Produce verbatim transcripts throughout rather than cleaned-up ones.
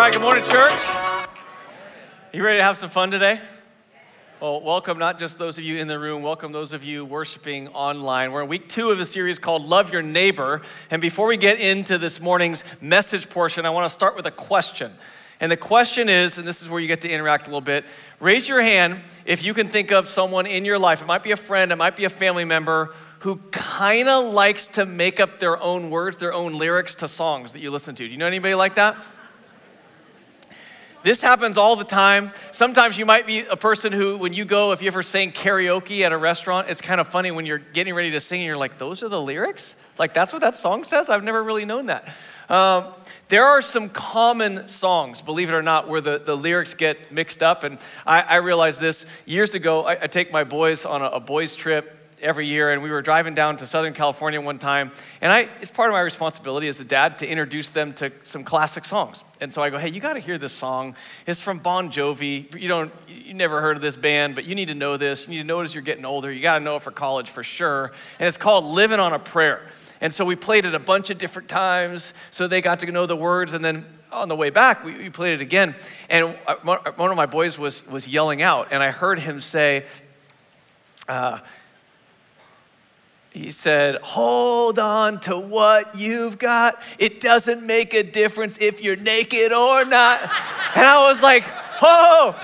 right, good morning, church. You ready to have some fun today? Well, welcome not just those of you in the room, welcome those of you worshiping online. We're in week two of a series called Love Your Neighbor. And before we get into this morning's message portion, I want to start with a question. And the question is, and this is where you get to interact a little bit, raise your hand if you can think of someone in your life, it might be a friend, it might be a family member, who kind of likes to make up their own words, their own lyrics to songs that you listen to. Do you know anybody like that? This happens all the time. Sometimes you might be a person who, when you go, if you ever sang karaoke at a restaurant, it's kind of funny when you're getting ready to sing and you're like, those are the lyrics? Like, that's what that song says? I've never really known that. Um, there are some common songs, believe it or not, where the, the lyrics get mixed up. And I, I realized this years ago. I, I take my boys on a, a boys trip every year, and we were driving down to Southern California one time, and I, it's part of my responsibility as a dad to introduce them to some classic songs. And so I go, hey, you gotta hear this song. It's from Bon Jovi. You don't, you never heard of this band, but you need to know this. You need to know it as you're getting older. You gotta know it for college for sure. And it's called Living on a Prayer. And so we played it a bunch of different times, so they got to know the words, and then on the way back, we, we played it again. And one of my boys was, was yelling out, and I heard him say, uh, he said, hold on to what you've got. It doesn't make a difference if you're naked or not. And I was like, whoa.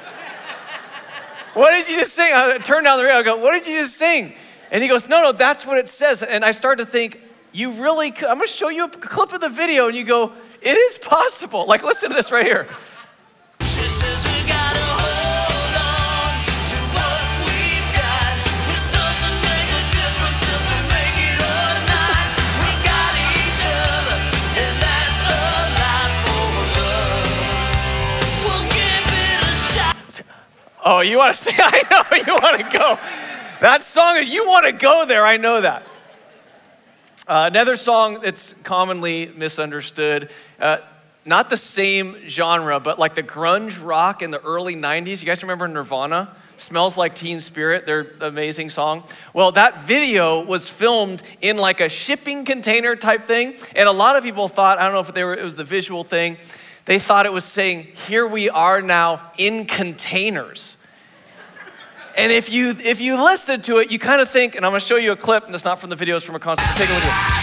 What did you just sing? I turned down the radio, I go, what did you just sing? And he goes, no, no, that's what it says. And I started to think, you really could. I'm gonna show you a clip of the video, and you go, it is possible. Like, listen to this right here. She says we gotta hold on to what we've got. It doesn't make a difference if we make it or not. We got each other, and that's a lot for love. We'll give it a shot. Oh, you wanna say, I know you wanna go. That song, you wanna go there, I know that. Uh, another song that's commonly misunderstood, uh, not the same genre, but like the grunge rock in the early nineties. You guys remember Nirvana? Smells Like Teen Spirit, their amazing song. Well, that video was filmed in like a shipping container type thing. And a lot of people thought, I don't know if they were, it was the visual thing, they thought it was saying, here we are now in containers. And if you if you listen to it, you kind of think, and I'm gonna show you a clip, and it's not from the video, it's from a concert. Take a look at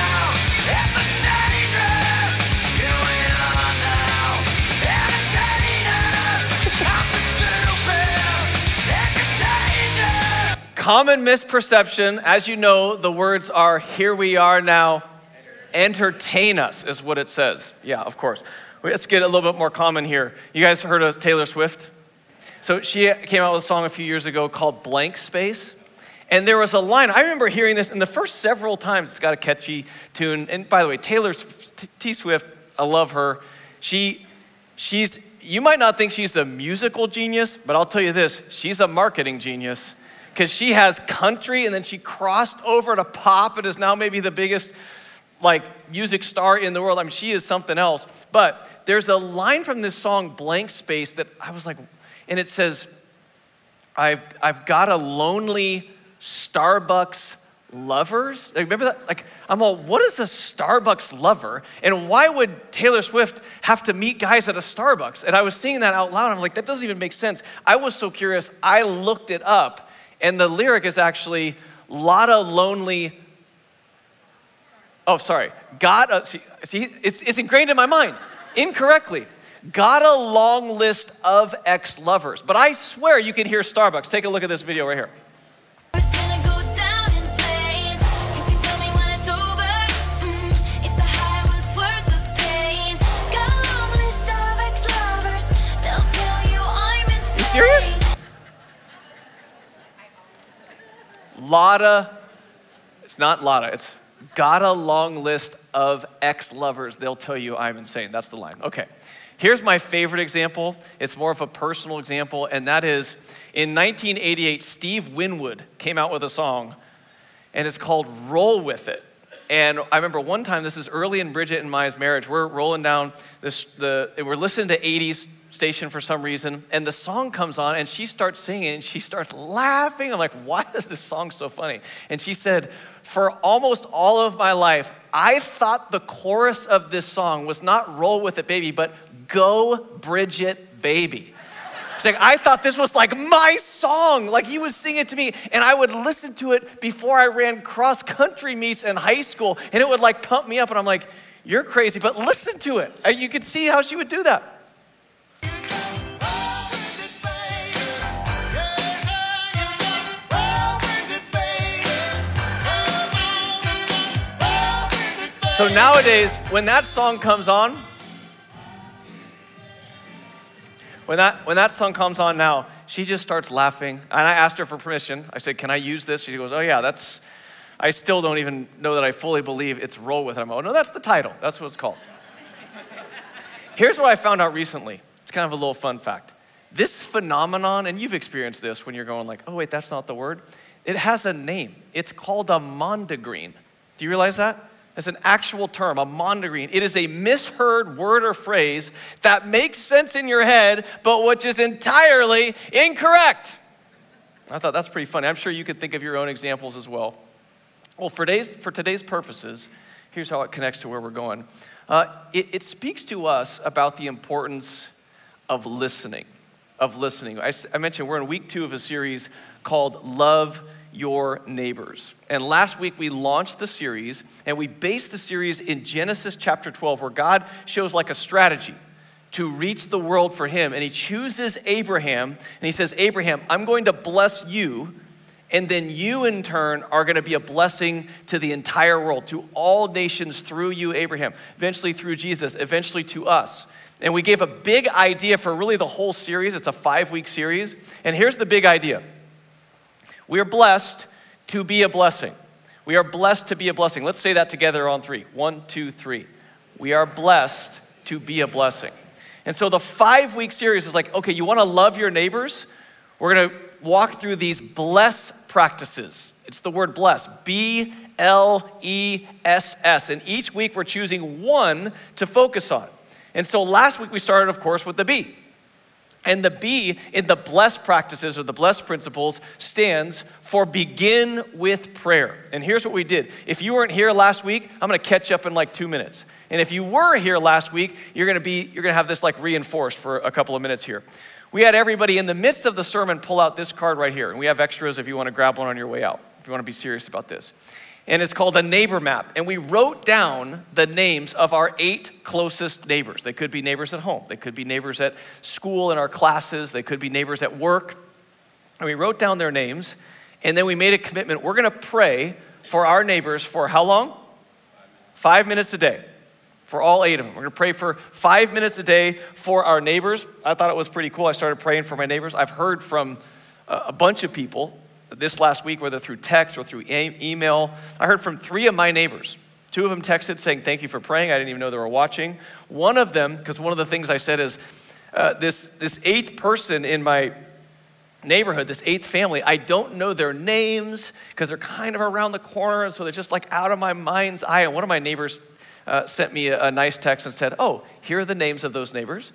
this. Common misperception, as you know, the words are, here we are now, entertain us, is what it says. Yeah, of course. Let's get a little bit more common here. You guys heard of Taylor Swift? So she came out with a song a few years ago called Blank Space. And there was a line, I remember hearing this, and the first several times it's got a catchy tune. And by the way, Taylor T. Swift, I love her. She, she's, you might not think she's a musical genius, but I'll tell you this, she's a marketing genius. Because she has country, and then she crossed over to pop and is now maybe the biggest like music star in the world. I mean, she is something else. But there's a line from this song, Blank Space, that I was like, and it says, I've, I've got a lonely Starbucks lovers. Like, remember that? Like, I'm all, what is a Starbucks lover? And why would Taylor Swift have to meet guys at a Starbucks? And I was singing that out loud. And I'm like, that doesn't even make sense. I was so curious. I looked it up. And the lyric is actually, lot of lonely, oh, sorry. Got a, see, see it's, it's ingrained in my mind incorrectly. Got a long list of ex-lovers. But I swear you can hear Starbucks. Take a look at this video right here. It's gonna go down in flames. You can tell me when it's over. Mm, if the high was worth the pain. Got a long list of ex-lovers. They'll tell you I'm insane. You serious? Lotta, it's not Lotta, it's got a long list of ex-lovers. They'll tell you I'm insane. That's the line. Okay. Here's my favorite example. It's more of a personal example, and that is in nineteen eighty-eight, Steve Winwood came out with a song, and it's called Roll With It. And I remember one time, this is early in Bridget and Maya's marriage, we're rolling down this, the, we're listening to eighties station for some reason, and the song comes on, and she starts singing, and she starts laughing. I'm like, why is this song so funny? And she said, for almost all of my life, I thought the chorus of this song was not roll with it, baby, but Go Bridget Baby. It's like, I thought this was like my song. Like he would sing it to me and I would listen to it before I ran cross country meets in high school and it would like pump me up and I'm like, you're crazy, but listen to it. You could see how she would do that. So nowadays, when that song comes on, when that, when that song comes on now, she just starts laughing. And I asked her for permission. I said, can I use this? She goes, oh yeah, that's, I still don't even know that I fully believe it's Roll With It. I'm like, oh no, that's the title. That's what it's called. Here's what I found out recently. It's kind of a little fun fact. This phenomenon, and you've experienced this when you're going like, oh wait, that's not the word. It has a name. It's called a mondegreen. Do you realize that? It's an actual term, a mondegreen. It is a misheard word or phrase that makes sense in your head, but which is entirely incorrect. I thought that's pretty funny. I'm sure you could think of your own examples as well. Well, for today's, for today's purposes, here's how it connects to where we're going. Uh, it, it speaks to us about the importance of listening, of listening. I, I mentioned we're in week two of a series called Love Your Neighbors. And last week we launched the series and we based the series in Genesis chapter twelve where God shows like a strategy to reach the world for him. And he chooses Abraham and he says, Abraham, I'm going to bless you and then you in turn are gonna be a blessing to the entire world, to all nations through you, Abraham, eventually through Jesus, eventually to us. And we gave a big idea for really the whole series. It's a five week series. And here's the big idea. We are blessed to be a blessing. We are blessed to be a blessing. Let's say that together on three. One, two, three. We are blessed to be a blessing. And so the five-week series is like, okay, you want to love your neighbors? We're going to walk through these bless practices. It's the word bless, B L E S S. And each week we're choosing one to focus on. And so last week we started, of course, with the B. And the B in the bless practices or the bless principles stands for begin with prayer. And here's what we did. If you weren't here last week, I'm gonna catch up in like two minutes. And if you were here last week, you're gonna be, you're gonna have this like reinforced for a couple of minutes here. We had everybody in the midst of the sermon pull out this card right here. And we have extras if you wanna grab one on your way out, if you wanna be serious about this. And it's called a neighbor map. And we wrote down the names of our eight closest neighbors. They could be neighbors at home. They could be neighbors at school in our classes. They could be neighbors at work. And we wrote down their names. And then we made a commitment. We're gonna pray for our neighbors for how long? Five minutes a day. For all eight of them. We're gonna pray for five minutes a day for our neighbors. I thought it was pretty cool. I started praying for my neighbors. I've heard from a bunch of people this last week, whether through text or through e- email. I heard from three of my neighbors. Two of them texted saying, thank you for praying. I didn't even know they were watching. One of them, because one of the things I said is, uh, this, this eighth person in my neighborhood, this eighth family, I don't know their names because they're kind of around the corner, and so they're just like out of my mind's eye. And one of my neighbors uh, sent me a, a nice text and said, oh, here are the names of those neighbors.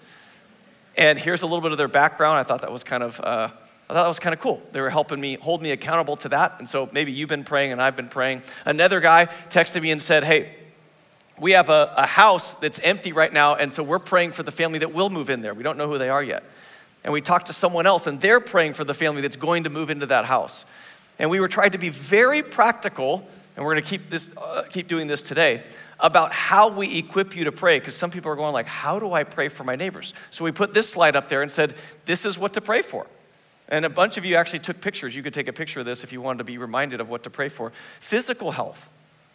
And here's a little bit of their background. I thought that was kind of, uh, I thought that was kind of cool. They were helping me, hold me accountable to that. And so maybe you've been praying and I've been praying. Another guy texted me and said, hey, we have a, a house that's empty right now, and so we're praying for the family that will move in there. We don't know who they are yet. And we talked to someone else, and they're praying for the family that's going to move into that house. And we were trying to be very practical, and we're gonna keep this, uh, keep doing this today, about how we equip you to pray, because some people are going like, how do I pray for my neighbors? So we put this slide up there and said, this is what to pray for. And a bunch of you actually took pictures. You could take a picture of this if you wanted to be reminded of what to pray for. Physical health,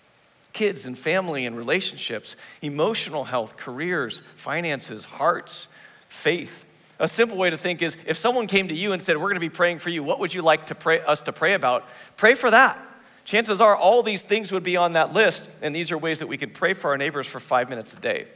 kids and family and relationships, emotional health, careers, finances, hearts, faith. A simple way to think is if someone came to you and said, we're gonna be praying for you, what would you like to pray, us to pray about? Pray for that. Chances are all these things would be on that list, and these are ways that we could pray for our neighbors for five minutes a day.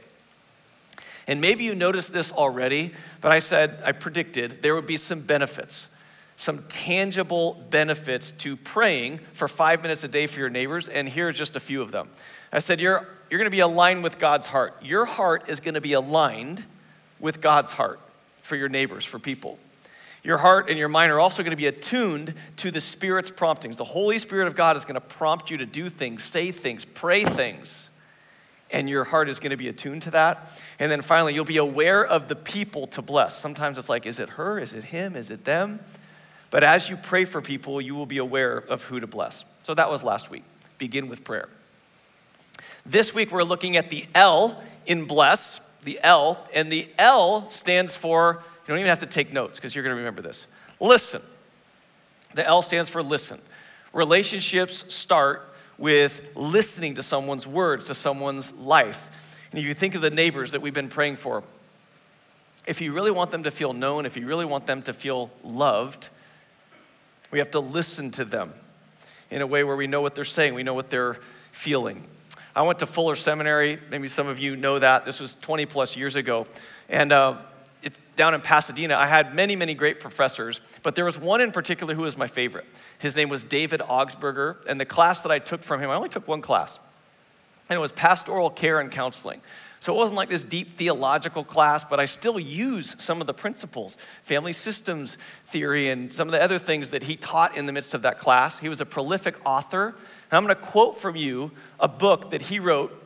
And maybe you noticed this already, but I said, I predicted there would be some benefits, some tangible benefits to praying for five minutes a day for your neighbors, and here are just a few of them. I said, you're, you're gonna be aligned with God's heart. Your heart is gonna be aligned with God's heart for your neighbors, for people. Your heart and your mind are also gonna be attuned to the Spirit's promptings. The Holy Spirit of God is gonna prompt you to do things, say things, pray things. and your heart is gonna be attuned to that. And then finally, you'll be aware of the people to bless. Sometimes it's like, is it her, is it him, is it them? But as you pray for people, you will be aware of who to bless. So that was last week. Begin with prayer. This week, we're looking at the L in bless, the L, and the L stands for, you don't even have to take notes because you're gonna remember this. Listen. The L stands for listen. Relationships start with listening to someone's words, to someone's life. And if you think of the neighbors that we've been praying for, if you really want them to feel known, if you really want them to feel loved, we have to listen to them in a way where we know what they're saying, we know what they're feeling. I went to Fuller Seminary. Maybe some of you know that. This was twenty plus years ago. And uh, it's down in Pasadena. I had many, many great professors, but there was one in particular who was my favorite. His name was David Augsburger, and the class that I took from him, I only took one class, and it was pastoral care and counseling. So it wasn't like this deep theological class, but I still use some of the principles, family systems theory, and some of the other things that he taught in the midst of that class. He was a prolific author. And I'm gonna quote from you a book that he wrote.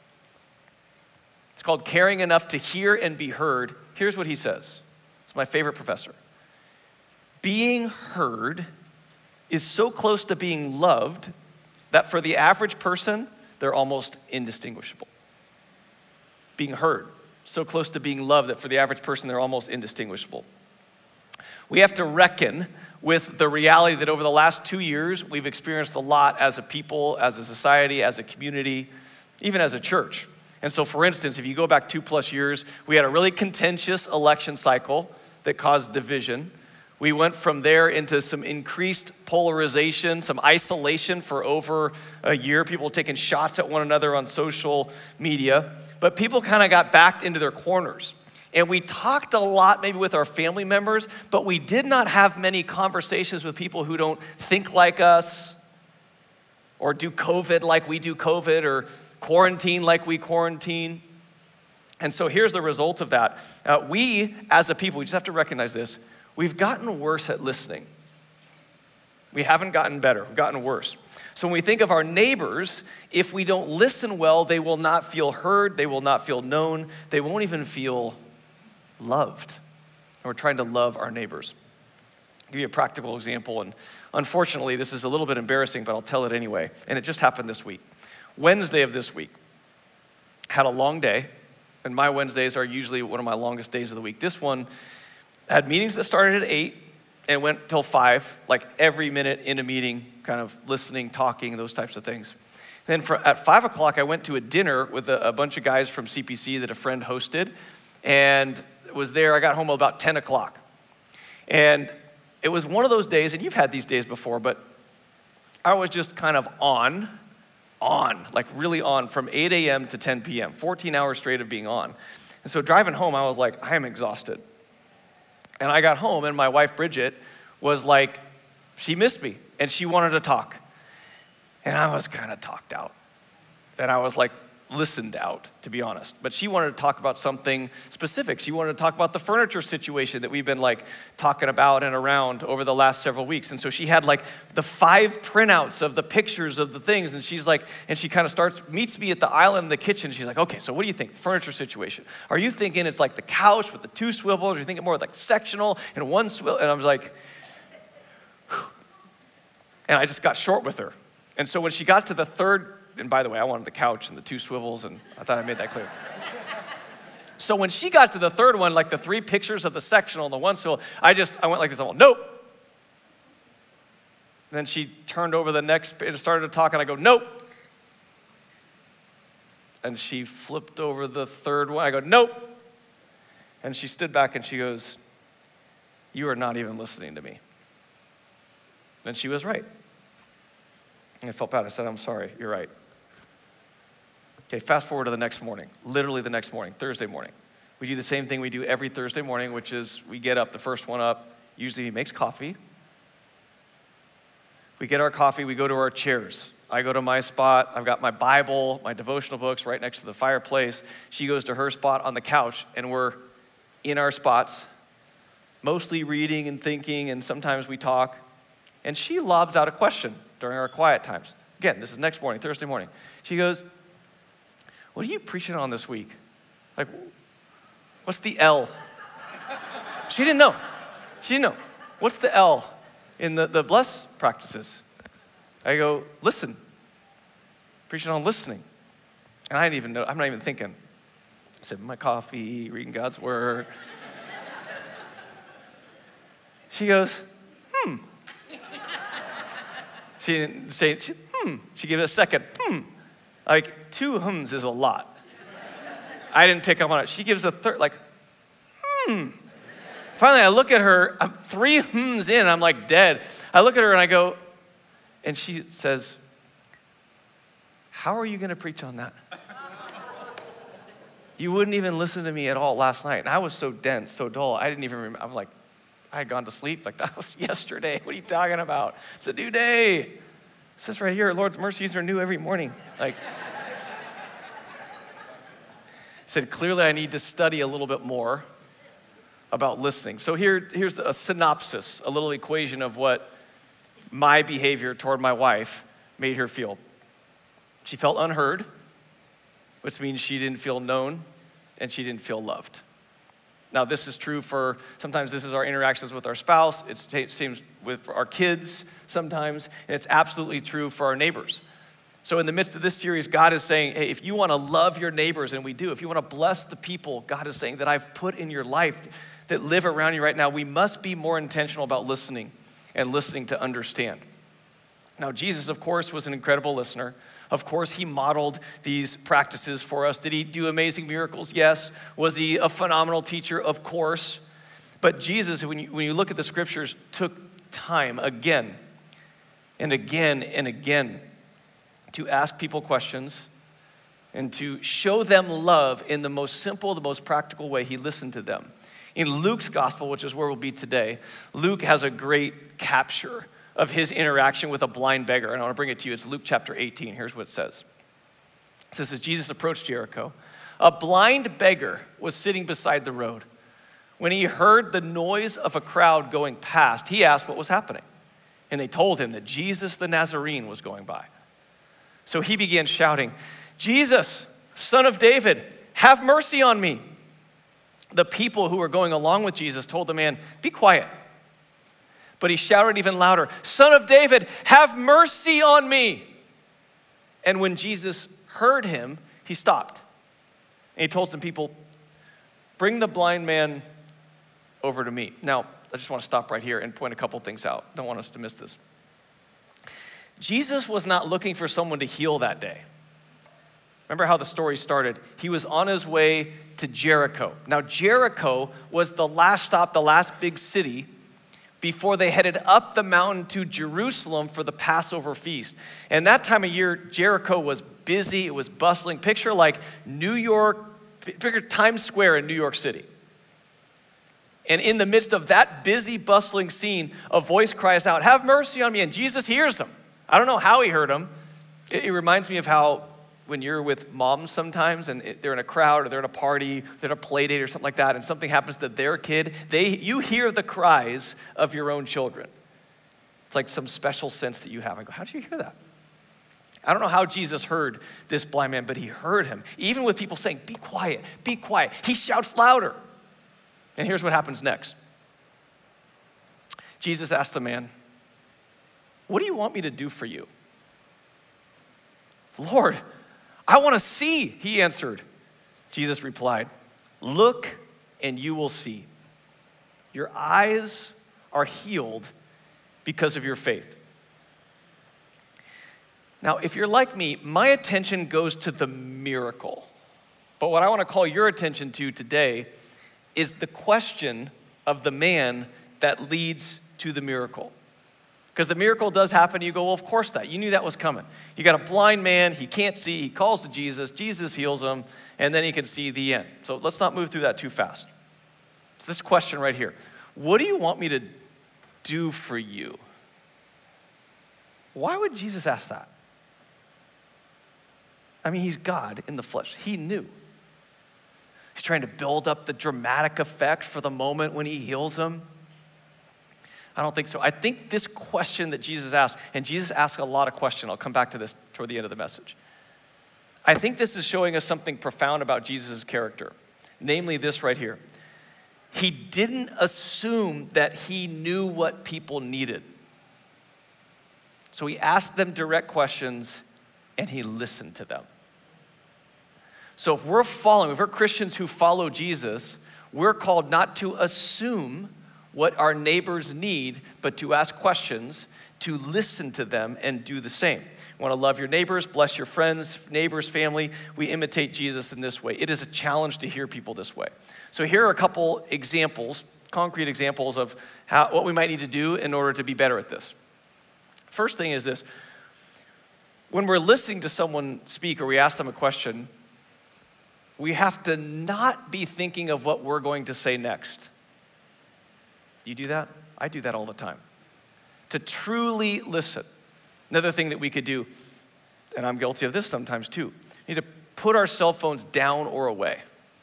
It's called Caring Enough to Hear and Be Heard. Here's what he says. It's my favorite professor. Being heard is so close to being loved that for the average person, they're almost indistinguishable. Being heard, so close to being loved that for the average person, they're almost indistinguishable. We have to reckon with the reality that over the last two years, we've experienced a lot as a people, as a society, as a community, even as a church. And so for instance, if you go back two plus years, we had a really contentious election cycle that caused division. We went from there into some increased polarization, some isolation for over a year, people taking shots at one another on social media. But people kind of got backed into their corners. And we talked a lot maybe with our family members, but we did not have many conversations with people who don't think like us or do COVID like we do COVID or quarantine like we quarantine. And so here's the result of that. Uh, we, as a people, we just have to recognize this, we've gotten worse at listening. We haven't gotten better, we've gotten worse. So when we think of our neighbors, if we don't listen well, they will not feel heard, they will not feel known, they won't even feel loved. And we're trying to love our neighbors. I'll give you a practical example, and unfortunately, this is a little bit embarrassing, but I'll tell it anyway. And it just happened this week. Wednesday of this week, had a long day, and my Wednesdays are usually one of my longest days of the week. This one had meetings that started at eight and went till five, like every minute in a meeting, kind of listening, talking, those types of things. Then for, at five o'clock, I went to a dinner with a, a bunch of guys from C P C that a friend hosted, and was there. I got home about ten o'clock. And it was one of those days, and you've had these days before, but I was just kind of on, on, like really on from eight a.m. to ten p.m., fourteen hours straight of being on. And so driving home, I was like, I am exhausted. And I got home, and my wife, Bridget, was like, she missed me, and she wanted to talk. And I was kind of talked out. And I was like, listened out, to be honest. But she wanted to talk about something specific. She wanted to talk about the furniture situation that we've been like talking about and around over the last several weeks. And so she had like the five printouts of the pictures of the things. And she's like, and she kind of starts, meets me at the island in the kitchen. She's like, okay, so what do you think? Furniture situation. Are you thinking it's like the couch with the two swivels? Or are you thinking more like sectional and one swivel? And I was like, whew. And I just got short with her. And so when she got to the third, and by the way, I wanted the couch and the two swivels, and I thought I made that clear. So when she got to the third one, like the three pictures of the sectional and the one swivel, I just, I went like this, I went, nope. Then she turned over the next and started to talk, and I go, nope. And she flipped over the third one. I go, nope. And she stood back and she goes, you are not even listening to me. And she was right. And I felt bad. I said, I'm sorry, you're right. Okay, fast forward to the next morning, literally the next morning, Thursday morning. We do the same thing we do every Thursday morning, which is we get up, the first one up, usually he makes coffee. We get our coffee, we go to our chairs. I go to my spot, I've got my Bible, my devotional books right next to the fireplace. She goes to her spot on the couch, and we're in our spots, mostly reading and thinking, and sometimes we talk. And she lobs out a question during our quiet times. Again, this is next morning, Thursday morning. She goes, what are you preaching on this week? Like, what's the L? She didn't know. She didn't know. What's the L in the, the bless practices? I go, listen. Preaching on listening. And I didn't even know, I'm not even thinking. Sipping my coffee, reading God's word. She goes, hmm. She didn't say, she, hmm. She gave it a second, hmm. Like, two hums is a lot. I didn't pick up on it. She gives a third, like, hmm. Finally, I look at her, I'm three hms in, I'm like dead. I look at her and I go, and she says, how are you gonna preach on that? You wouldn't even listen to me at all last night. And I was so dense, so dull, I didn't even remember. I was like, I had gone to sleep. Like, that was yesterday. What are you talking about? It's a new day. It says right here, Lord's mercies are new every morning. Like, said, clearly I need to study a little bit more about listening. So here, here's the, a synopsis, a little equation of what my behavior toward my wife made her feel. She felt unheard, which means she didn't feel known and she didn't feel loved. Now, this is true for, sometimes this is our interactions with our spouse, it's, it seems with our kids sometimes, and it's absolutely true for our neighbors. So in the midst of this series, God is saying, hey, if you want to love your neighbors, and we do, if you want to bless the people God is saying that I've put in your life that live around you right now, we must be more intentional about listening and listening to understand. Now, Jesus, of course, was an incredible listener. Of course, he modeled these practices for us. Did he do amazing miracles? Yes. Was he a phenomenal teacher? Of course. But Jesus, when you, when you look at the scriptures, took time again and again and again to ask people questions and to show them love in the most simple, the most practical way. He listened to them. In Luke's gospel, which is where we'll be today, Luke has a great capture of his interaction with a blind beggar. And I want to bring it to you. It's Luke chapter eighteen. Here's what it says. It says, as Jesus approached Jericho, a blind beggar was sitting beside the road. When he heard the noise of a crowd going past, he asked what was happening. And they told him that Jesus the Nazarene was going by. So he began shouting, Jesus, Son of David, have mercy on me. The people who were going along with Jesus told the man, be quiet. But he shouted even louder, Son of David, have mercy on me. And when Jesus heard him, he stopped. And he told some people, bring the blind man over to me. Now, I just want to stop right here and point a couple things out. Don't want us to miss this. Jesus was not looking for someone to heal that day. Remember how the story started. He was on his way to Jericho. Now, Jericho was the last stop, the last big city before they headed up the mountain to Jerusalem for the Passover feast. And that time of year, Jericho was busy, it was bustling. Picture like New York, picture Times Square in New York City. And in the midst of that busy, bustling scene, a voice cries out, have mercy on me, and Jesus hears him. I don't know how he heard him. It, it reminds me of how when you're with moms sometimes and they're in a crowd or they're in a party, they're at a play date or something like that, and something happens to their kid, they you hear the cries of your own children. It's like some special sense that you have. I go, how did you hear that? I don't know how Jesus heard this blind man, but he heard him. Even with people saying, be quiet, be quiet. He shouts louder. And here's what happens next. Jesus asked the man, what do you want me to do for you? Lord, I want to see, he answered. Jesus replied, look and you will see. Your eyes are healed because of your faith. Now, if you're like me, my attention goes to the miracle. But what I want to call your attention to today is the question of the man that leads to the miracle. Because the miracle does happen, you go, well, of course that. You knew that was coming. You got a blind man, he can't see, he calls to Jesus, Jesus heals him, and then he can see the end. So let's not move through that too fast. So this question right here, what do you want me to do for you? Why would Jesus ask that? I mean, he's God in the flesh. He knew. He's trying to build up the dramatic effect for the moment when he heals him. I don't think so. I think this question that Jesus asked, and Jesus asked a lot of questions. I'll come back to this toward the end of the message. I think this is showing us something profound about Jesus' character, namely this right here. He didn't assume that he knew what people needed. So he asked them direct questions and he listened to them. So if we're following, if we're Christians who follow Jesus, we're called not to assume what our neighbors need, but to ask questions, to listen to them and do the same. You want to love your neighbors, bless your friends, neighbors, family. We imitate Jesus in this way. It is a challenge to hear people this way. So here are a couple examples, concrete examples of how, what we might need to do in order to be better at this. First thing is this. When we're listening to someone speak or we ask them a question, we have to not be thinking of what we're going to say next. Do you do that? I do that all the time. To truly listen. Another thing that we could do, and I'm guilty of this sometimes too, we need to put our cell phones down or away.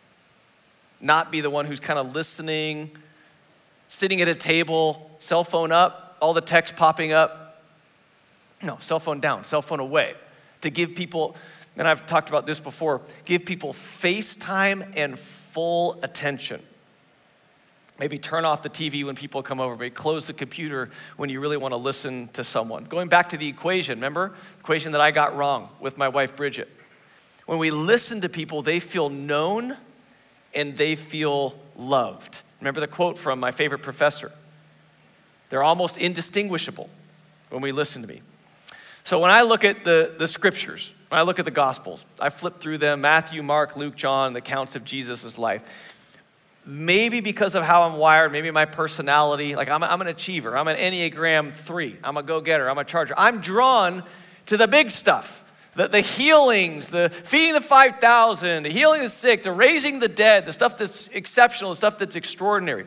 Not be the one who's kind of listening, sitting at a table, cell phone up, all the text popping up. No, cell phone down, cell phone away. To give people, and I've talked about this before, give people FaceTime and full attention. Maybe turn off the T V when people come over. Maybe close the computer when you really want to listen to someone. Going back to the equation, remember? The equation that I got wrong with my wife, Bridget. When we listen to people, they feel known and they feel loved. Remember the quote from my favorite professor? They're almost indistinguishable when we listen to me. So when I look at the, the scriptures, when I look at the Gospels, I flip through them, Matthew, Mark, Luke, John, the accounts of Jesus' life. Maybe because of how I'm wired, maybe my personality, like I'm, I'm an achiever, I'm an Enneagram three, I'm a go-getter, I'm a charger. I'm drawn to the big stuff, the, the healings, the feeding the five thousand, the healing the sick, the raising the dead, the stuff that's exceptional, the stuff that's extraordinary.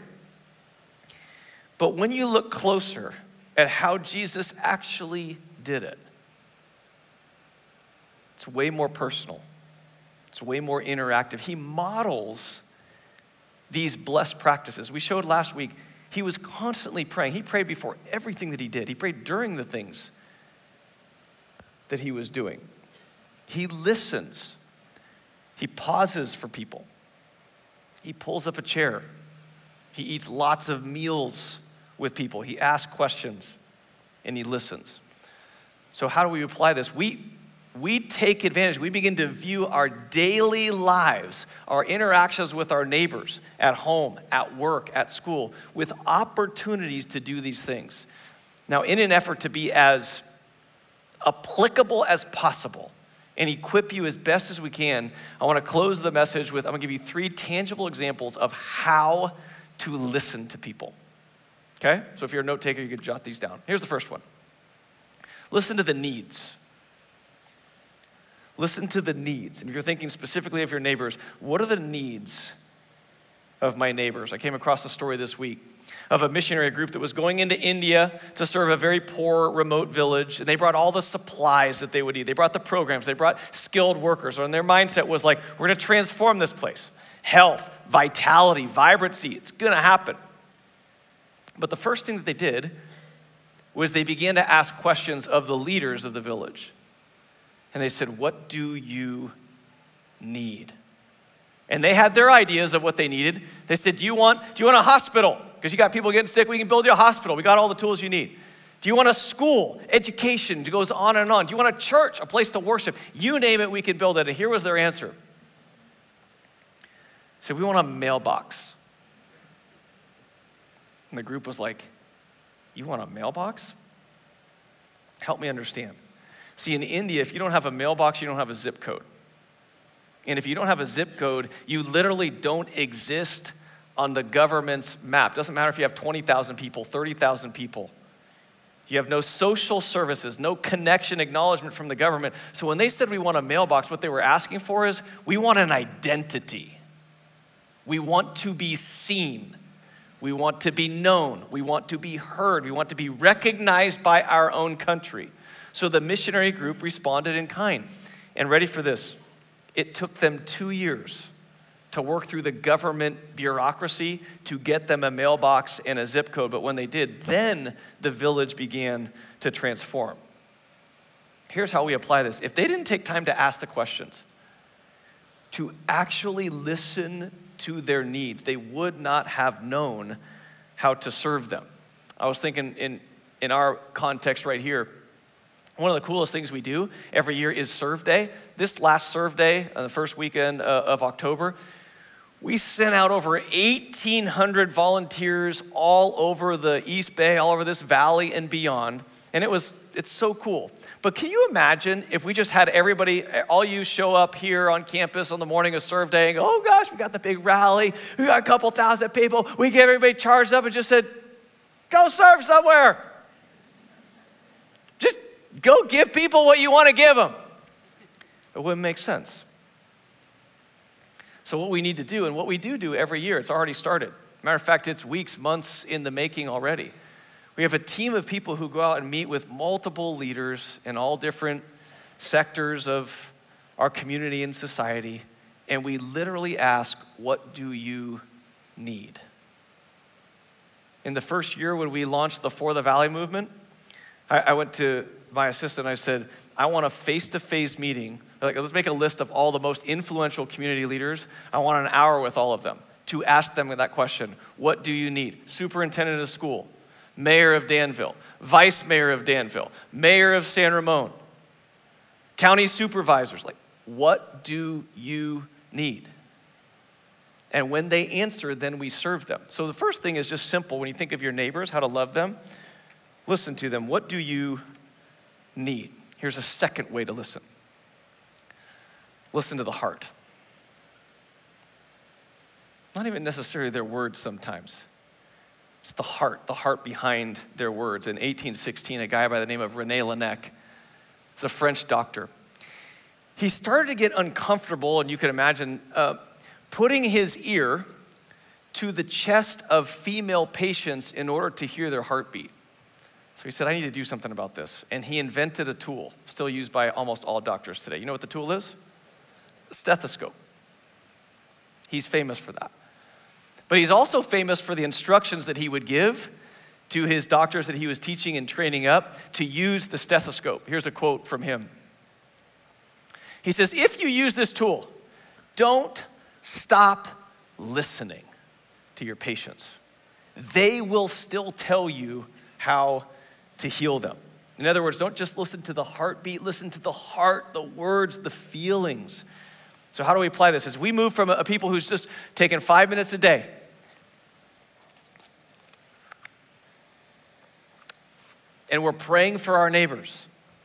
But when you look closer at how Jesus actually did it, it's way more personal. It's way more interactive. He models these blessed practices. We showed last week, he was constantly praying. He prayed before everything that he did. He prayed during the things that he was doing. He listens. He pauses for people. He pulls up a chair. He eats lots of meals with people. He asks questions and he listens. So how do we apply this? We We take advantage, we begin to view our daily lives, our interactions with our neighbors, at home, at work, at school, with opportunities to do these things. Now, in an effort to be as applicable as possible and equip you as best as we can, I want to close the message with, I'm going to give you three tangible examples of how to listen to people. Okay? So if you're a note taker, you can jot these down. Here's the first one. Listen to the needs. Listen to the needs. And if you're thinking specifically of your neighbors, what are the needs of my neighbors? I came across a story this week of a missionary group that was going into India to serve a very poor, remote village. And they brought all the supplies that they would need. They brought the programs. They brought skilled workers. And their mindset was like, we're going to transform this place. Health, vitality, vibrancy. It's going to happen. But the first thing that they did was they began to ask questions of the leaders of the village. And they said, what do you need? And they had their ideas of what they needed. They said, do you want, do you want a hospital? Because you got people getting sick, we can build you a hospital. We got all the tools you need. Do you want a school, education? It goes on and on. Do you want a church, a place to worship? You name it, we can build it. And here was their answer. They said, we want a mailbox. And the group was like, you want a mailbox? Help me understand. See, in India, if you don't have a mailbox, you don't have a zip code. And if you don't have a zip code, you literally don't exist on the government's map. Doesn't matter if you have twenty thousand people, thirty thousand people. You have no social services, no connection, acknowledgement from the government. So when they said we want a mailbox, what they were asking for is, we want an identity. We want to be seen. We want to be known. We want to be heard. We want to be recognized by our own country. So the missionary group responded in kind. And ready for this, it took them two years to work through the government bureaucracy to get them a mailbox and a zip code. But when they did, then the village began to transform. Here's how we apply this. If they didn't take time to ask the questions, to actually listen to their needs, they would not have known how to serve them. I was thinking in, in our context right here, one of the coolest things we do every year is Serve Day. This last Serve Day, on the first weekend uh, of October, we sent out over eighteen hundred volunteers all over the East Bay, all over this valley and beyond. And it was, it's so cool. But can you imagine if we just had everybody, all you show up here on campus on the morning of Serve Day and go, oh gosh, we got the big rally. We got a couple thousand people. We get everybody charged up and just said, go serve somewhere. Just go give people what you want to give them. It wouldn't make sense. So what we need to do, and what we do do every year, it's already started. Matter of fact, it's weeks, months in the making already. We have a team of people who go out and meet with multiple leaders in all different sectors of our community and society, and we literally ask, what do you need? In the first year when we launched the For the Valley movement, I, I went to my assistant and I said, I want a face-to-face meeting. Like, let's make a list of all the most influential community leaders. I want an hour with all of them to ask them that question. What do you need? Superintendent of school, mayor of Danville, vice mayor of Danville, mayor of San Ramon, county supervisors. Like, what do you need? And when they answer, then we serve them. So the first thing is just simple. When you think of your neighbors, how to love them, listen to them. What do you need? Here's a second way to listen. Listen to the heart. Not even necessarily their words sometimes. It's the heart, the heart behind their words. In eighteen sixteen, a guy by the name of René Laennec, he's a French doctor. He started to get uncomfortable, and you can imagine uh, putting his ear to the chest of female patients in order to hear their heartbeat. So he said, I need to do something about this. And he invented a tool, still used by almost all doctors today. You know what the tool is? A stethoscope. He's famous for that. But he's also famous for the instructions that he would give to his doctors that he was teaching and training up to use the stethoscope. Here's a quote from him. He says, if you use this tool, don't stop listening to your patients. They will still tell you how to heal them. In other words, don't just listen to the heartbeat, listen to the heart, the words, the feelings. So how do we apply this? As we move from a people who's just taking five minutes a day and we're praying for our neighbors,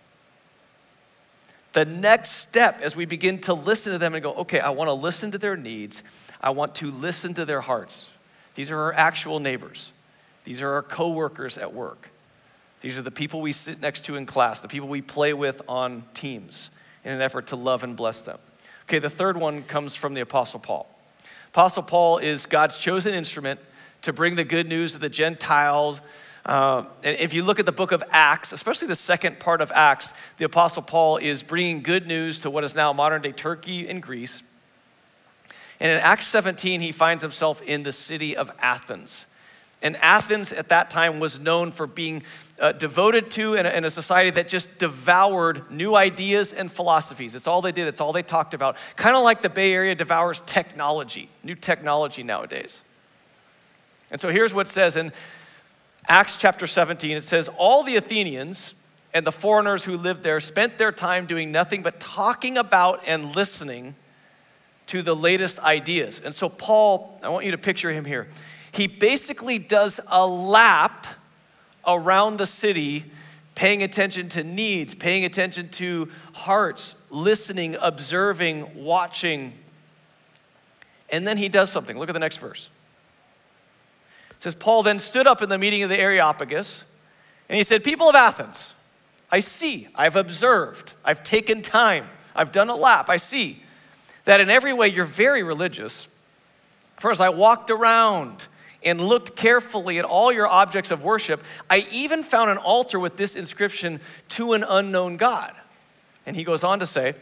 the next step as we begin to listen to them and go, okay, I want to listen to their needs. I want to listen to their hearts. These are our actual neighbors. These are our coworkers at work. These are the people we sit next to in class, the people we play with on teams in an effort to love and bless them. Okay, the third one comes from the Apostle Paul. Apostle Paul is God's chosen instrument to bring the good news to the Gentiles. Uh, and if you look at the book of Acts, especially the second part of Acts, the Apostle Paul is bringing good news to what is now modern-day Turkey and Greece. And in Acts seventeen, he finds himself in the city of Athens. And Athens at that time was known for being uh, devoted to in a, in a society that just devoured new ideas and philosophies. It's all they did. It's all they talked about. Kind of like the Bay Area devours technology, new technology nowadays. And so here's what it says in Acts chapter seventeen. It says, all the Athenians and the foreigners who lived there spent their time doing nothing but talking about and listening to the latest ideas. And so Paul, I want you to picture him here. He basically does a lap around the city, paying attention to needs, paying attention to hearts, listening, observing, watching. And then he does something. Look at the next verse. It says, Paul then stood up in the meeting of the Areopagus, and he said, people of Athens, I see, I've observed, I've taken time, I've done a lap, I see that in every way you're very religious. For as I walked around and looked carefully at all your objects of worship, I even found an altar with this inscription, to an unknown God. And he goes on to say,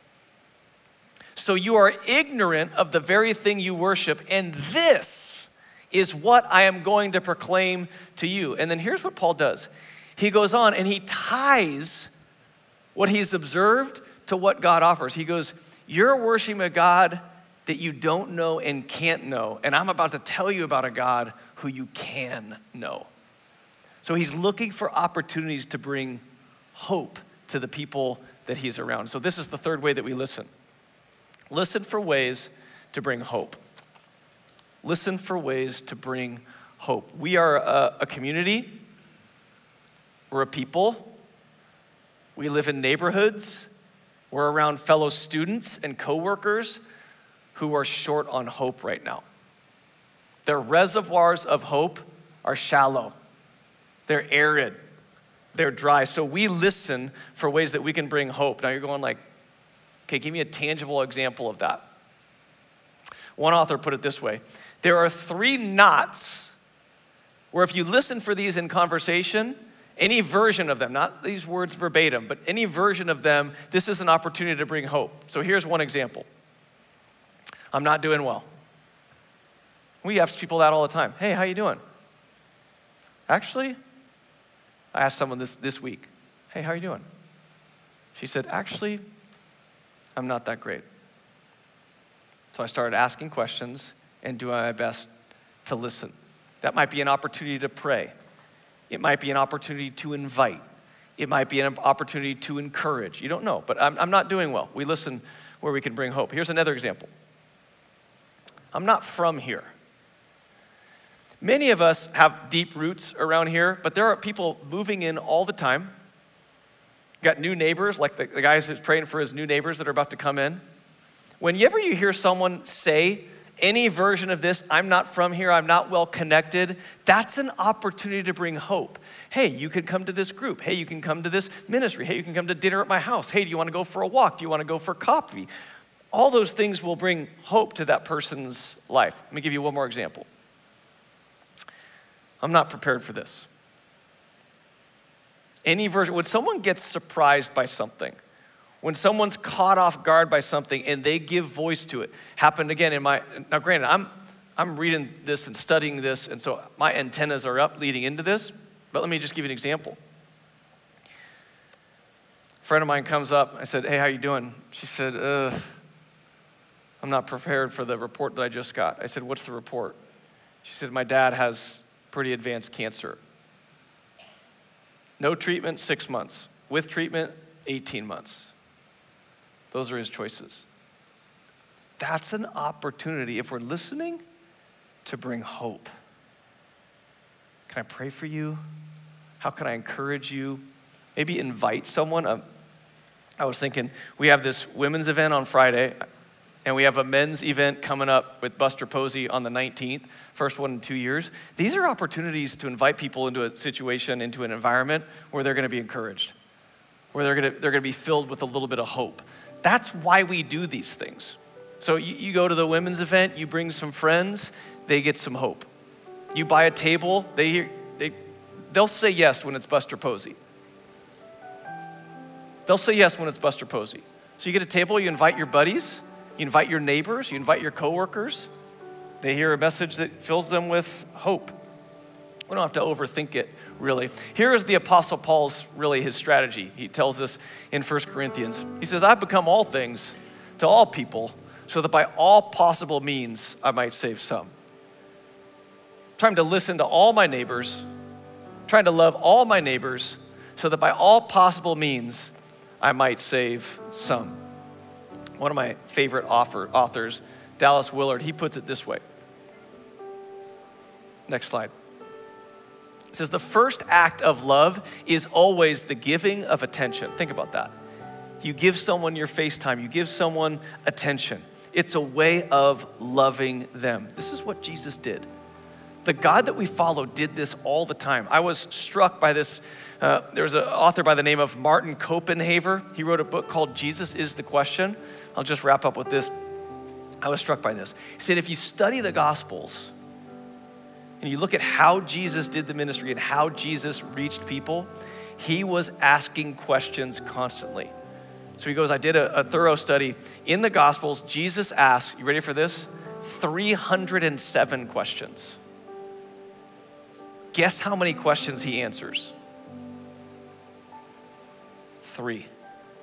so you are ignorant of the very thing you worship, and this is what I am going to proclaim to you. And then here's what Paul does. He goes on and he ties what he's observed to what God offers. He goes, you're worshiping a God that you don't know and can't know. And I'm about to tell you about a God who you can know. So he's looking for opportunities to bring hope to the people that he's around. So this is the third way that we listen. Listen for ways to bring hope. Listen for ways to bring hope. We are a, a community. We're a people. We live in neighborhoods. We're around fellow students and coworkers who are short on hope right now. Their reservoirs of hope are shallow. They're arid. They're dry. So we listen for ways that we can bring hope. Now you're going like, okay, give me a tangible example of that. One author put it this way. There are three knots where if you listen for these in conversation, any version of them, not these words verbatim, but any version of them, this is an opportunity to bring hope. So here's one example. I'm not doing well. We ask people that all the time. Hey, how you doing? Actually, I asked someone this this week. Hey, how are you doing? She said, actually, I'm not that great. So I started asking questions and doing my best to listen. That might be an opportunity to pray. It might be an opportunity to invite. It might be an opportunity to encourage. You don't know, but I'm, I'm not doing well. We listen where we can bring hope. Here's another example. I'm not from here. Many of us have deep roots around here, but there are people moving in all the time. Got new neighbors, like the, the guys who's praying for his new neighbors that are about to come in. Whenever you hear someone say any version of this, I'm not from here, I'm not well connected, that's an opportunity to bring hope. Hey, you can come to this group. Hey, you can come to this ministry. Hey, you can come to dinner at my house. Hey, do you want to go for a walk? Do you want to go for coffee? All those things will bring hope to that person's life. Let me give you one more example. I'm not prepared for this. Any version, when someone gets surprised by something, when someone's caught off guard by something and they give voice to it, happened again in my, now granted, I'm, I'm reading this and studying this, and so my antennas are up leading into this, but let me just give you an example. A friend of mine comes up, I said, hey, how you doing? She said, uh, I'm not prepared for the report that I just got. I said, what's the report? She said, my dad has pretty advanced cancer. No treatment, six months. With treatment, eighteen months. Those are his choices. That's an opportunity, if we're listening, to bring hope. Can I pray for you? How can I encourage you? Maybe invite someone. Um, I was thinking, we have this women's event on Friday, and we have a men's event coming up with Buster Posey on the nineteenth, first one in two years. These are opportunities to invite people into a situation, into an environment where they're gonna be encouraged, where they're gonna, they're gonna be filled with a little bit of hope. That's why we do these things. So you, you go to the women's event, you bring some friends, they get some hope. You buy a table, they hear, they, they'll say yes when it's Buster Posey. They'll say yes when it's Buster Posey. So you get a table, you invite your buddies, you invite your neighbors, you invite your coworkers. They hear a message that fills them with hope. We don't have to overthink it, really. Here is the Apostle Paul's, really his strategy. He tells us in First Corinthians. He says, I've become all things to all people so that by all possible means I might save some. Trying to listen to all my neighbors, trying to love all my neighbors so that by all possible means I might save some. One of my favorite author, authors, Dallas Willard, he puts it this way. Next slide. It says, the first act of love is always the giving of attention. Think about that. You give someone your FaceTime, you give someone attention. It's a way of loving them. This is what Jesus did. The God that we follow did this all the time. I was struck by this. Uh, there's an author by the name of Martin Copenhaver. He wrote a book called Jesus is the Question. I'll just wrap up with this. I was struck by this. He said, if you study the Gospels and you look at how Jesus did the ministry and how Jesus reached people, he was asking questions constantly. So he goes, I did a, a thorough study. In the Gospels, Jesus asked, you ready for this? three hundred seven questions. Guess how many questions he answers? Three.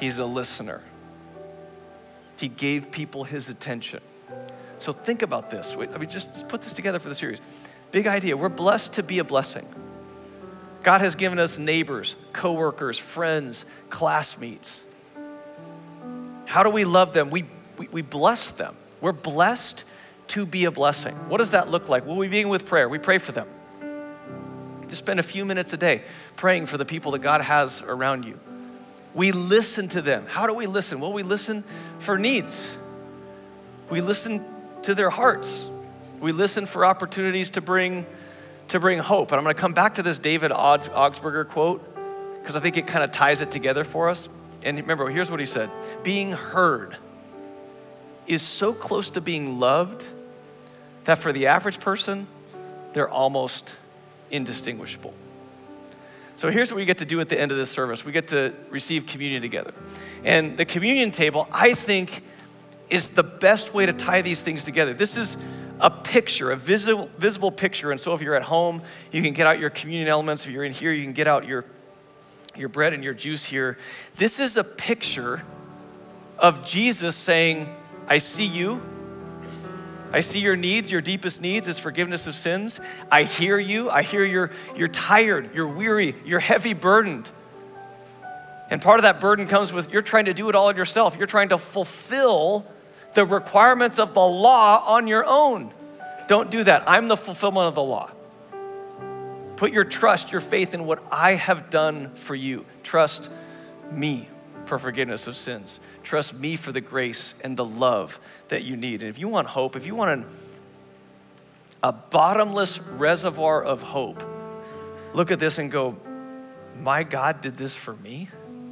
He's a listener. He gave people his attention. So think about this. Wait, I mean, just put this together for the series. Big idea. We're blessed to be a blessing. God has given us neighbors, coworkers, friends, classmates. How do we love them? We, we, we bless them. We're blessed to be a blessing. What does that look like? Well, we begin with prayer. We pray for them. Just spend a few minutes a day praying for the people that God has around you. We listen to them. How do we listen? Well, we listen for needs. We listen to their hearts. We listen for opportunities to bring, to bring hope. And I'm gonna come back to this David Augsburger quote because I think it kind of ties it together for us. And remember, here's what he said. Being heard is so close to being loved that for the average person, they're almost indistinguishable. So here's what we get to do at the end of this service. We get to receive communion together. And the communion table, I think, is the best way to tie these things together. This is a picture, a visible, visible picture. And so if you're at home, you can get out your communion elements. If you're in here, you can get out your, your bread and your juice here. This is a picture of Jesus saying, I see you. I see your needs, your deepest needs is forgiveness of sins. I hear you. I hear you're, you're tired, you're weary, you're heavy burdened. And part of that burden comes with you're trying to do it all yourself. You're trying to fulfill the requirements of the law on your own. Don't do that. I'm the fulfillment of the law. Put your trust, your faith in what I have done for you. Trust me for forgiveness of sins. Trust me for the grace and the love that you need. And if you want hope, if you want an, a bottomless reservoir of hope, look at this and go, my God did this for me?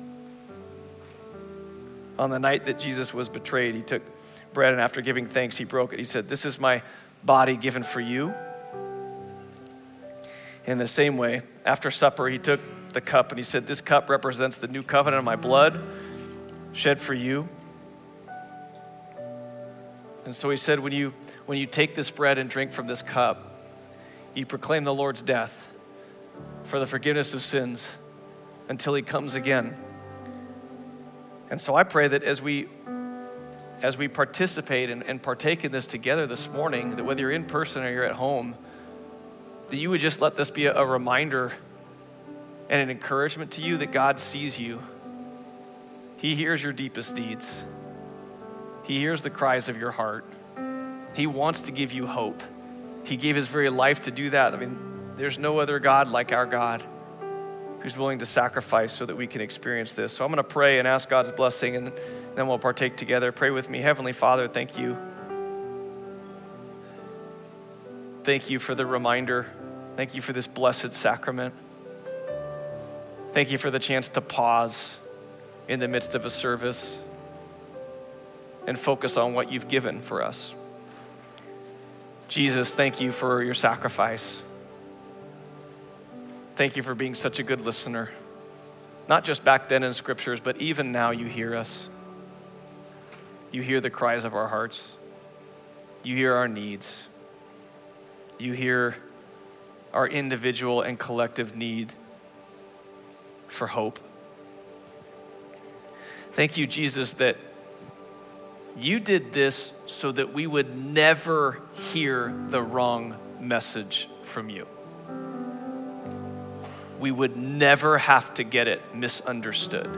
On the night that Jesus was betrayed, he took bread and after giving thanks, he broke it. He said, this is my body given for you. In the same way, after supper, he took the cup and he said, this cup represents the new covenant of my blood shed for you. And so he said, when you, when you take this bread and drink from this cup, you proclaim the Lord's death for the forgiveness of sins until he comes again. And so I pray that as we as we participate and, and partake in this together this morning, that whether you're in person or you're at home, that you would just let this be a, a reminder and an encouragement to you that God sees you. He hears your deepest needs. He hears the cries of your heart. He wants to give you hope. He gave his very life to do that. I mean, there's no other God like our God who's willing to sacrifice so that we can experience this. So I'm gonna pray and ask God's blessing and then we'll partake together. Pray with me. Heavenly Father, thank you. Thank you for the reminder. Thank you for this blessed sacrament. Thank you for the chance to pause in the midst of a service and focus on what you've given for us. Jesus, thank you for your sacrifice. Thank you for being such a good listener. Not just back then in scriptures, but even now you hear us. You hear the cries of our hearts. You hear our needs. You hear our individual and collective need for hope. Thank you, Jesus, that you did this so that we would never hear the wrong message from you. We would never have to get it misunderstood.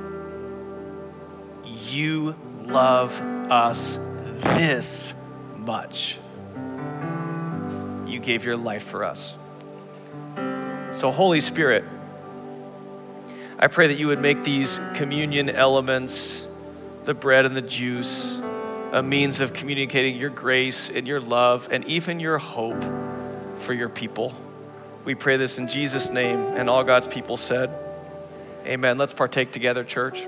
You love us this much. You gave your life for us. So Holy Spirit, I pray that you would make these communion elements, the bread and the juice, a means of communicating your grace and your love and even your hope for your people. We pray this in Jesus' name, and all God's people said, amen. Let's partake together, church.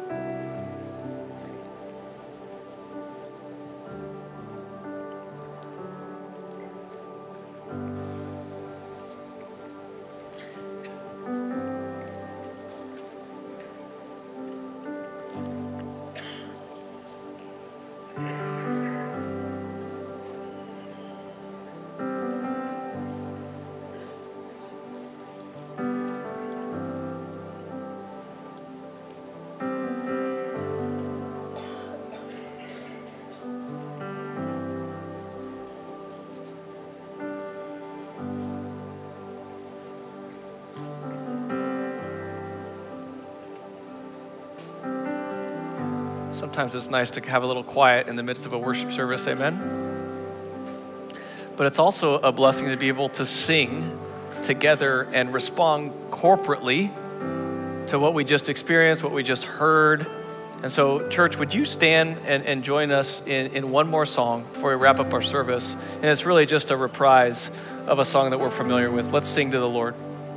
Sometimes it's nice to have a little quiet in the midst of a worship service, amen? But it's also a blessing to be able to sing together and respond corporately to what we just experienced, what we just heard. And so, church, would you stand and, and join us in, in one more song before we wrap up our service? And it's really just a reprise of a song that we're familiar with. Let's sing to the Lord.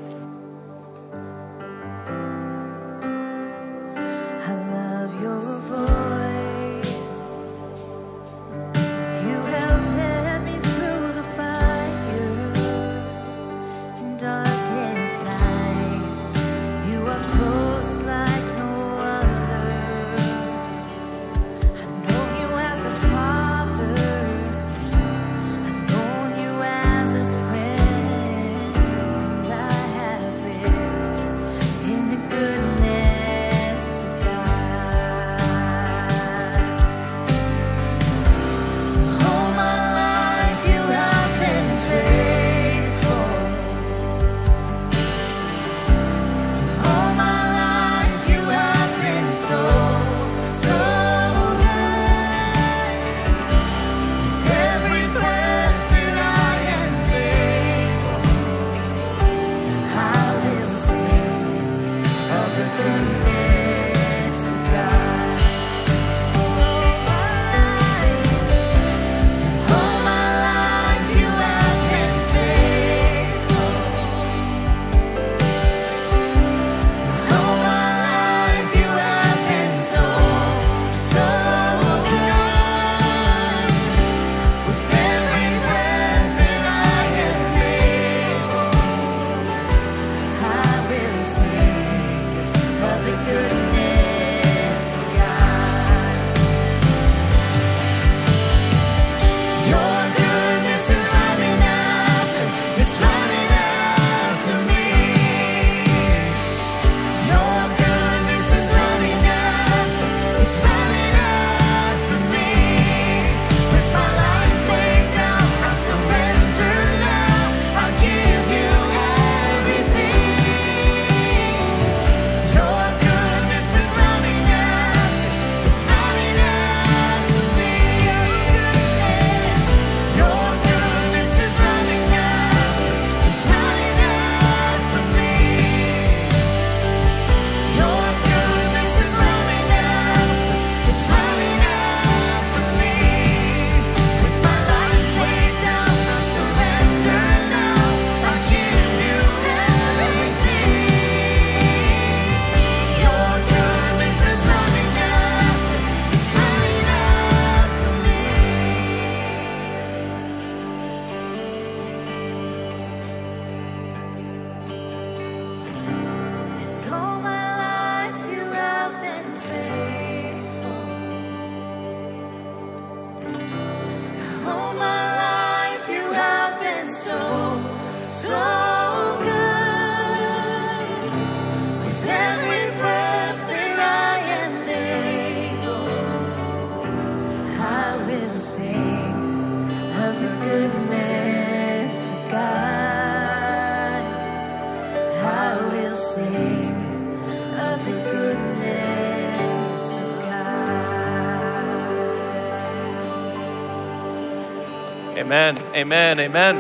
Amen, amen, amen.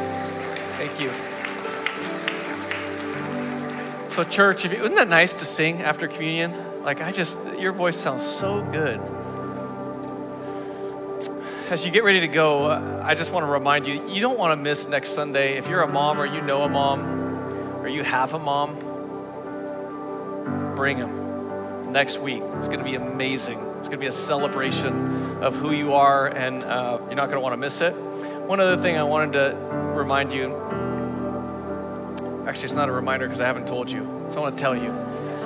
Thank you. So church, if you, isn't that nice to sing after communion? Like I just, your voice sounds so good. As you get ready to go, I just want to remind you, you don't want to miss next Sunday. If you're a mom or you know a mom or you have a mom, bring them next week. It's going to be amazing. It's going to be a celebration of who you are, and uh, you're not going to want to miss it. One other thing I wanted to remind you, actually it's not a reminder because I haven't told you, so I want to tell you.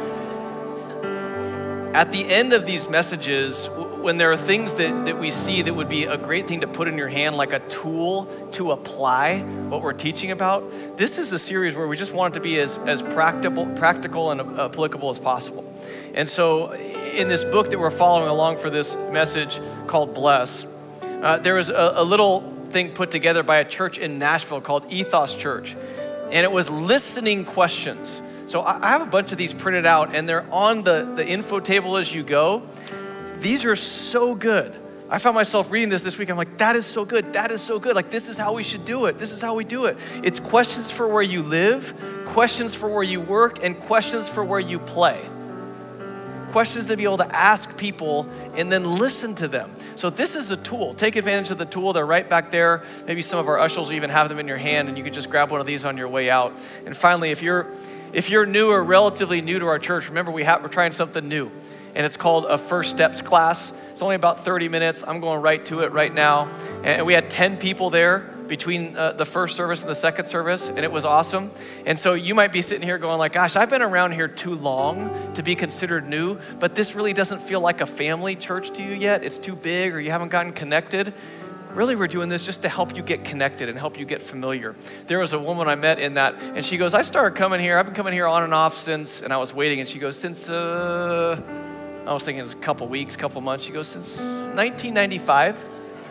At the end of these messages, when there are things that, that we see that would be a great thing to put in your hand, like a tool to apply what we're teaching about, this is a series where we just want it to be as, as practical, practical and uh, applicable as possible. And so in this book that we're following along for this message called Bless, uh, there was a, a little thing put together by a church in Nashville called Ethos Church. And it was listening questions. So I have a bunch of these printed out, and they're on the, the info table as you go. these are so good. I found myself reading this this week. I'm like, that is so good. That is so good. Like, this is how we should do it. This is how we do it. It's questions for where you live, questions for where you work, and questions for where you play. Questions to be able to ask people and then listen to them. So this is a tool. Take advantage of the tool. They're right back there. Maybe some of our ushers will even have them in your hand, and you can just grab one of these on your way out. And finally, if you're if you're new or relatively new to our church, remember we have, we're trying something new, and it's called a First Steps class. It's only about thirty minutes. I'm going right to it right now. And we had ten people there between uh, the first service and the second service, and it was awesome. And so you might be sitting here going like, gosh, I've been around here too long to be considered new, but this really doesn't feel like a family church to you yet. It's too big, or you haven't gotten connected. Really, we're doing this just to help you get connected and help you get familiar. There was a woman I met in that, and she goes, I started coming here. I've been coming here on and off since, and I was waiting, and she goes, since, uh, I was thinking it's a couple weeks, couple months. She goes, since nineteen ninety-five.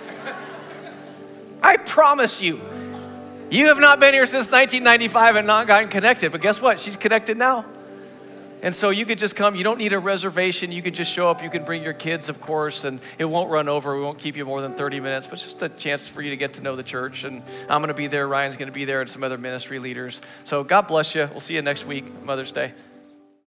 I promise you, you have not been here since nineteen ninety-five and not gotten connected. But guess what? She's connected now. And so you could just come. You don't need a reservation. You can just show up. You can bring your kids, of course, and it won't run over. We won't keep you more than thirty minutes, but it's just a chance for you to get to know the church. And I'm going to be there. Ryan's going to be there, and some other ministry leaders. So God bless you. We'll see you next week, Mother's Day.